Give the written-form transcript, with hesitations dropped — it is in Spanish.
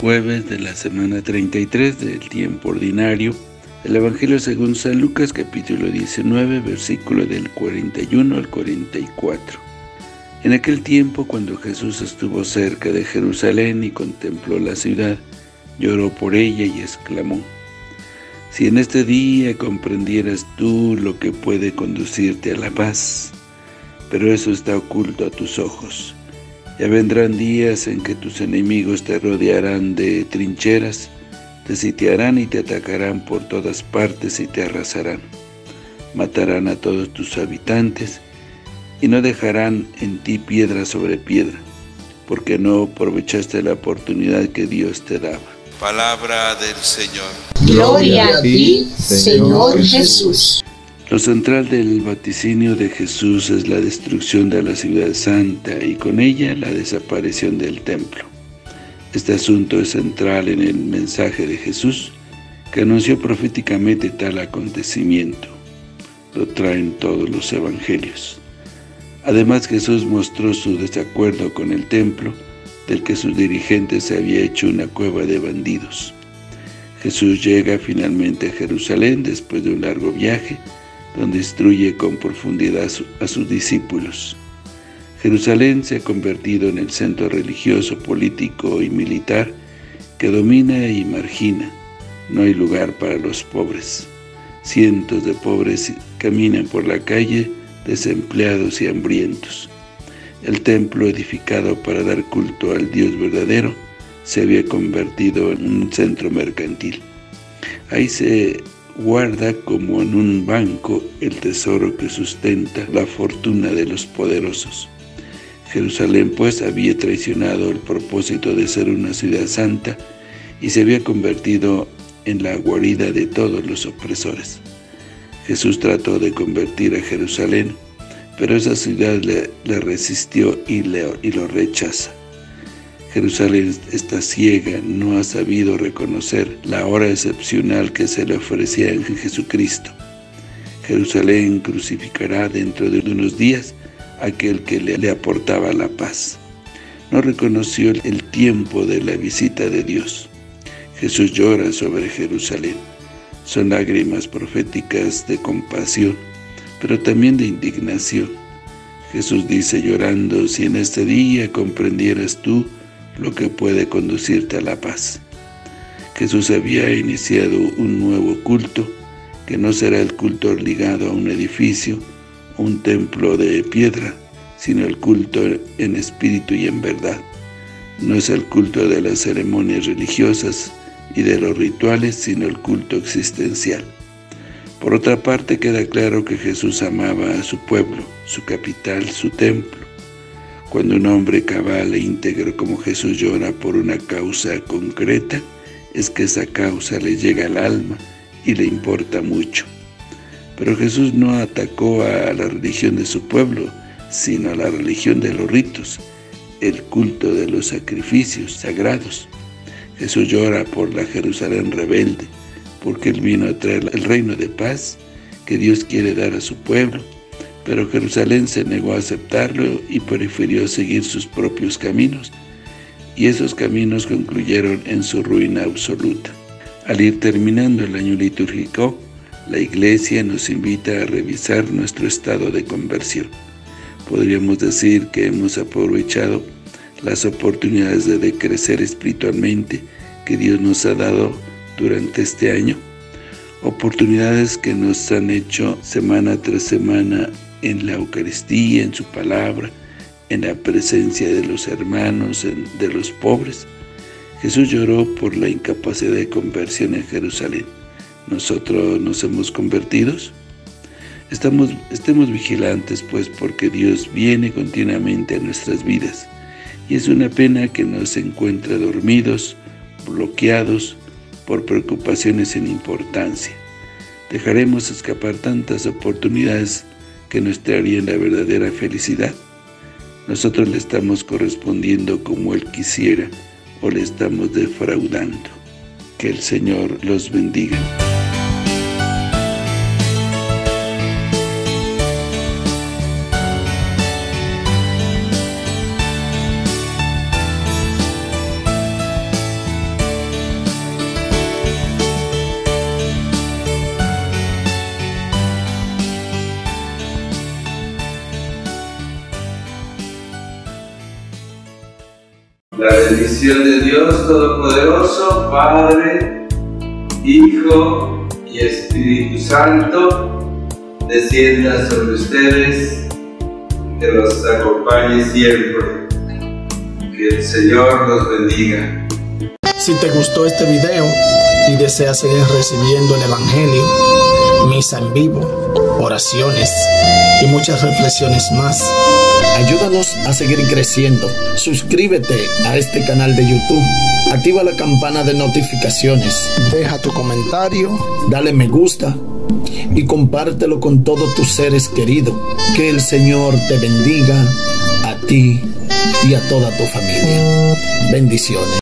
jueves de la semana 33 del tiempo ordinario. El Evangelio según San Lucas, capítulo 19, versículo del 41 al 44. En aquel tiempo, cuando Jesús estuvo cerca de Jerusalén y contempló la ciudad, lloró por ella y exclamó: «Si en este día comprendieras tú lo que puede conducirte a la paz, pero eso está oculto a tus ojos. Ya vendrán días en que tus enemigos te rodearán de trincheras, te sitiarán y te atacarán por todas partes y te arrasarán. Matarán a todos tus habitantes y no dejarán en ti piedra sobre piedra, porque no aprovechaste la oportunidad que Dios te daba». Palabra del Señor. Gloria a ti, Señor Jesús. Lo central del vaticinio de Jesús es la destrucción de la ciudad santa y con ella la desaparición del templo. Este asunto es central en el mensaje de Jesús, que anunció proféticamente tal acontecimiento. Lo traen todos los evangelios. Además, Jesús mostró su desacuerdo con el templo, del que sus dirigentes se había hecho una cueva de bandidos. Jesús llega finalmente a Jerusalén después de un largo viaje, donde instruye con profundidad a sus discípulos. Jerusalén se ha convertido en el centro religioso, político y militar que domina y margina. No hay lugar para los pobres. Cientos de pobres caminan por la calle, desempleados y hambrientos. El templo edificado para dar culto al Dios verdadero se había convertido en un centro mercantil. Ahí se guarda como en un banco el tesoro que sustenta la fortuna de los poderosos. Jerusalén, pues, había traicionado el propósito de ser una ciudad santa y se había convertido en la guarida de todos los opresores. Jesús trató de convertir a Jerusalén, pero esa ciudad le resistió y lo rechaza. Jerusalén está ciega, no ha sabido reconocer la hora excepcional que se le ofrecía en Jesucristo. Jerusalén crucificará dentro de unos días a aquel que le aportaba la paz. No reconoció el tiempo de la visita de Dios. Jesús llora sobre Jerusalén. Son lágrimas proféticas de compasión, pero también de indignación. Jesús dice llorando: «Si en este día comprendieras tú lo que puede conducirte a la paz». Jesús había iniciado un nuevo culto, que no será el culto ligado a un edificio, un templo de piedra, sino el culto en espíritu y en verdad. No es el culto de las ceremonias religiosas y de los rituales, sino el culto existencial. Por otra parte, queda claro que Jesús amaba a su pueblo, su capital, su templo. Cuando un hombre cabal e íntegro como Jesús llora por una causa concreta, es que esa causa le llega al alma y le importa mucho. Pero Jesús no atacó a la religión de su pueblo, sino a la religión de los ritos, el culto de los sacrificios sagrados. Jesús llora por la Jerusalén rebelde, porque Él vino a traer el reino de paz que Dios quiere dar a su pueblo. Pero Jerusalén se negó a aceptarlo y prefirió seguir sus propios caminos, y esos caminos concluyeron en su ruina absoluta. Al ir terminando el año litúrgico, la Iglesia nos invita a revisar nuestro estado de conversión. Podríamos decir que hemos aprovechado las oportunidades de crecer espiritualmente que Dios nos ha dado durante este año, oportunidades que nos han hecho semana tras semana en la Eucaristía, en su palabra, en la presencia de los hermanos, de los pobres. Jesús lloró por la incapacidad de conversión en Jerusalén. ¿Nosotros nos hemos convertido? Estemos vigilantes, pues, porque Dios viene continuamente a nuestras vidas, y es una pena que nos encuentre dormidos, bloqueados por preocupaciones sin importancia. ¿Dejaremos escapar tantas oportunidades que nos traerían la verdadera felicidad? ¿Nosotros le estamos correspondiendo como Él quisiera o le estamos defraudando? Que el Señor los bendiga. La bendición de Dios Todopoderoso, Padre, Hijo y Espíritu Santo, descienda sobre ustedes, que los acompañe siempre. Que el Señor los bendiga. Si te gustó este video y deseas seguir recibiendo el Evangelio, misa en vivo, oraciones y muchas reflexiones más, ayúdanos a seguir creciendo. Suscríbete a este canal de YouTube, activa la campana de notificaciones, deja tu comentario, dale me gusta y compártelo con todos tus seres queridos. Que el Señor te bendiga a ti y a toda tu familia. Bendiciones.